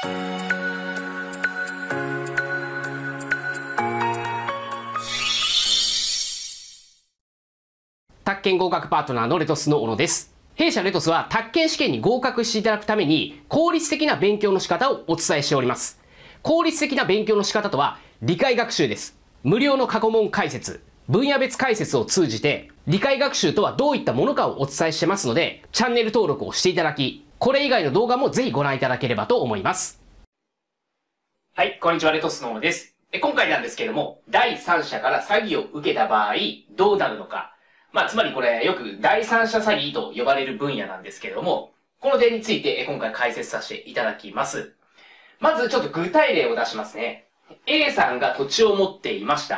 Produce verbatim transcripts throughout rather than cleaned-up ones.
宅建合格パートナーのレトスの小野です。弊社レトスは宅建試験に合格していただくために効率的な勉強の仕方をお伝えしております。効率的な勉強の仕方とは理解学習です。無料の過去問解説、分野別解説を通じて理解学習とはどういったものかをお伝えしてますので、チャンネル登録をしていただき、これ以外の動画もぜひご覧いただければと思います。はい、こんにちは、レトスの小野です。今回なんですけれども、第三者から詐欺を受けた場合どうなるのか。まあ、つまりこれよく第三者詐欺と呼ばれる分野なんですけれども、この点について今回解説させていただきます。まずちょっと具体例を出しますね。A さんが土地を持っていました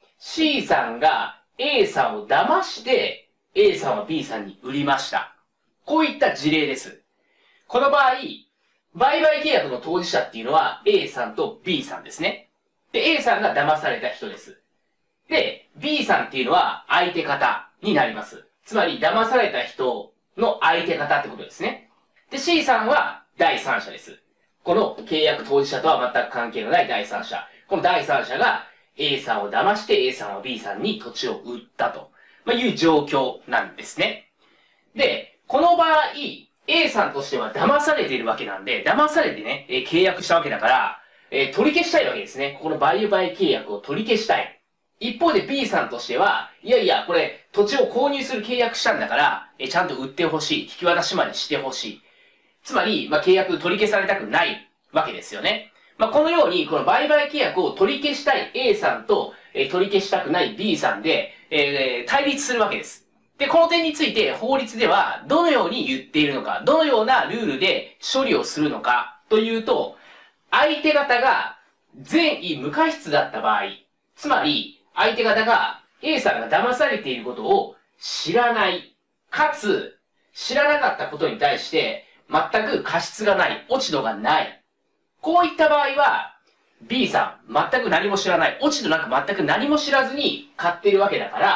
。C さんが A さんを騙して A さんは B さんに売りました。こういった事例です。この場合、売買契約の当事者っていうのは A さんと B さんですね。で、A さんが騙された人です。で、B さんっていうのは相手方になります。つまり、騙された人の相手方ってことですね。で、C さんは第三者です。この契約当事者とは全く関係のない第三者。この第三者が A さんを騙して A さんは B さんに土地を売ったという状況なんですね。で、この場合、A さんとしては騙されているわけなんで、騙されてね、契約したわけだから、えー、取り消したいわけですね。ここの売買契約を取り消したい。一方で B さんとしては、いやいや、これ、土地を購入する契約したんだから、えちゃんと売ってほしい。引き渡しまでしてほしい。つまり、まあ、契約取り消されたくないわけですよね。まあ、このように、この売買契約を取り消したい A さんと、えー、取り消したくない B さんで、えー、対立するわけです。で、この点について法律では、どのように言っているのか、どのようなルールで処理をするのか、というと、相手方が善意無過失だった場合、つまり、相手方が A さんが騙されていることを知らない。かつ、知らなかったことに対して全く過失がない。落ち度がない。こういった場合は B さん全く何も知らない。落ち度なく全く何も知らずに買っているわけだから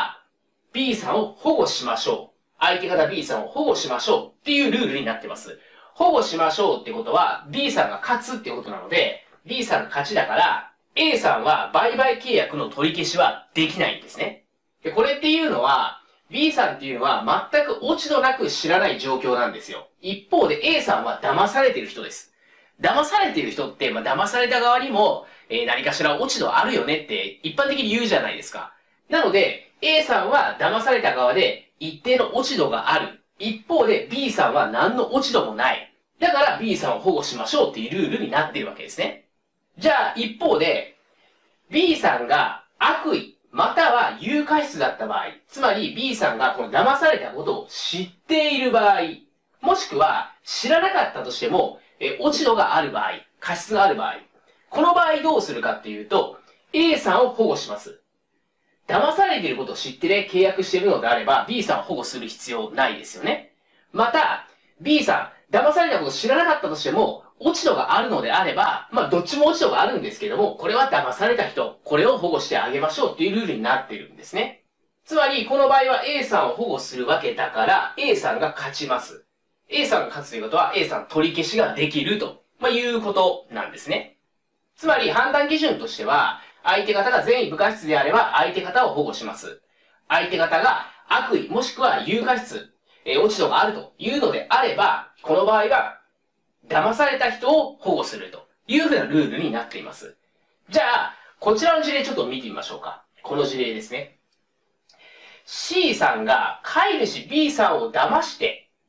B さんを保護しましょう。相手方 B さんを保護しましょうっていうルールになってます。保護しましょうってことは B さんが勝つってことなので B さんが勝ちだからA さんは売買契約の取り消しはできないんですね。で、これっていうのは、B さんっていうのは全く落ち度なく知らない状況なんですよ。一方で A さんは騙されている人です。騙されている人って、まあ、騙された側にも、えー、何かしら落ち度あるよねって一般的に言うじゃないですか。なので、A さんは騙された側で一定の落ち度がある。一方で B さんは何の落ち度もない。だから B さんを保護しましょうっていうルールになっているわけですね。じゃあ、一方で、B さんが悪意、または有過失だった場合、つまり B さんがこの騙されたことを知っている場合、もしくは知らなかったとしても、え、落ち度がある場合、過失がある場合、この場合どうするかっていうと、A さんを保護します。騙されていることを知ってね、契約しているのであれば、B さんを保護する必要ないですよね。また、B さん、騙されたことを知らなかったとしても、落ち度があるのであれば、まあ、どっちも落ち度があるんですけども、これは騙された人、これを保護してあげましょうっていうルールになっているんですね。つまり、この場合は A さんを保護するわけだから、A さんが勝ちます。A さんが勝つということは、A さん取り消しができると、まあ、いうことなんですね。つまり、判断基準としては、相手方が善意無過失であれば、相手方を保護します。相手方が悪意、もしくは有過失、えー、落ち度があるというのであれば、この場合は、騙された人を保護するというふうなルールになっています。じゃあ、こちらの事例ちょっと見てみましょうか。この事例ですね。C さんが飼い主 B さんを騙して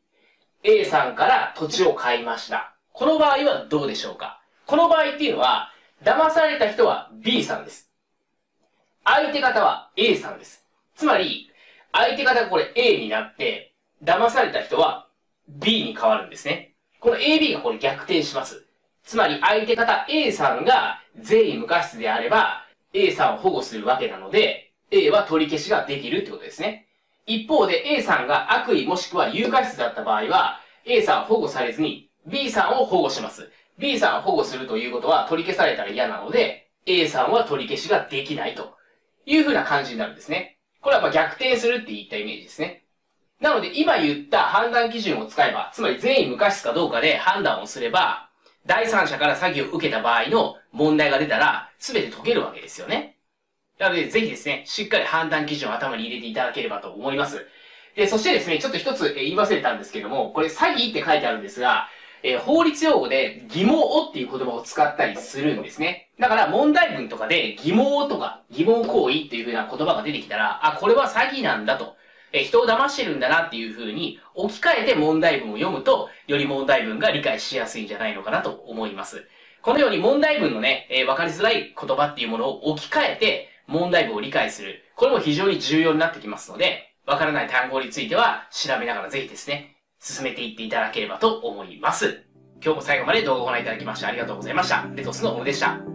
A さんから土地を買いました。この場合はどうでしょうか。この場合っていうのは、騙された人は B さんです。相手方は A さんです。つまり、相手方がこれ A になって、騙された人は B に変わるんですね。この エービー がこれ逆転します。つまり相手方 A さんが善意無過失であれば A さんを保護するわけなので A は取り消しができるってことですね。一方で A さんが悪意もしくは有過失だった場合は A さんは保護されずに B さんを保護します。B さんを保護するということは取り消されたら嫌なので A さんは取り消しができないというふうな感じになるんですね。これはまあ逆転するって言ったイメージですね。なので今言った判断基準を使えば、つまり善意無過失かどうかで判断をすれば、 第三者から詐欺を受けた場合の問題が出たら、すべて解けるわけですよね。なので、ぜひですね、しっかり判断基準を頭に入れていただければと思います。で、そしてですね、ちょっと一つ言い忘れたんですけども、これ詐欺って書いてあるんですが、えー、法律用語で疑問をっていう言葉を使ったりするんですね。だから問題文とかで疑問とか疑問行為っていう風な言葉が出てきたら、あ、これは詐欺なんだと。えー、人を騙してるんだなっていう風に置き換えて問題文を読むと、より問題文が理解しやすいんじゃないのかなと思います。このように問題文のね、えー、わかりづらい言葉っていうものを置き換えて問題文を理解する。これも非常に重要になってきますので、わからない単語については調べながらぜひですね、進めていっていただければと思います。今日も最後まで動画をご覧いただきましてありがとうございました。レトスの小野でした。